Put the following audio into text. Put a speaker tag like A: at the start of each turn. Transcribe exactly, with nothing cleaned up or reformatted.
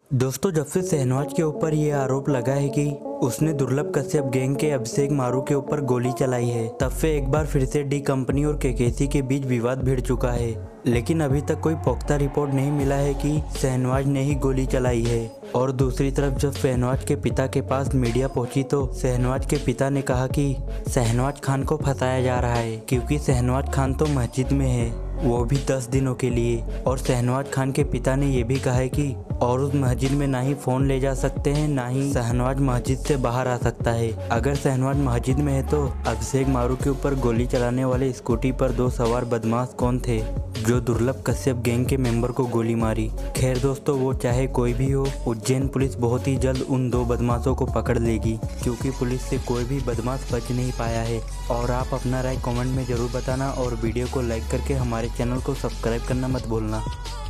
A: दोस्तों, जब से शहनवाज के ऊपर ये आरोप लगा है कि उसने दुर्लभ कश्यप गैंग के अभिषेक मारू के ऊपर गोली चलाई है, तब से एक बार फिर से डी कंपनी और केकेसी के बीच विवाद भिड़ चुका है। लेकिन अभी तक कोई पुख्ता रिपोर्ट नहीं मिला है कि शहनवाज ने ही गोली चलाई है। और दूसरी तरफ जब शहनवाज के पिता के पास मीडिया पहुंची तो शहनवाज के पिता ने कहा कि शहनवाज खान को फंसाया जा रहा है, क्योंकि शहनवाज खान तो मस्जिद में है, वो भी दस दिनों के लिए। और शहनवाज खान के पिता ने यह भी कहा है कि और उस मस्जिद में ना ही फोन ले जा सकते हैं, ना ही शहनवाज मस्जिद से बाहर आ सकता है। अगर शहनवाज मस्जिद में है तो अभिषेक मारू के ऊपर गोली चलाने वाले स्कूटी पर दो सवार बदमाश कौन थे जो दुर्लभ कश्यप गैंग के मेंबर को गोली मारी। खैर दोस्तों, वो चाहे कोई भी हो, उज्जैन पुलिस बहुत ही जल्द उन दो बदमाशों को पकड़ लेगी, क्योंकि पुलिस से कोई भी बदमाश बच नहीं पाया है। और आप अपना राय कमेंट में जरूर बताना और वीडियो को लाइक करके हमारे चैनल को सब्सक्राइब करना मत भूलना।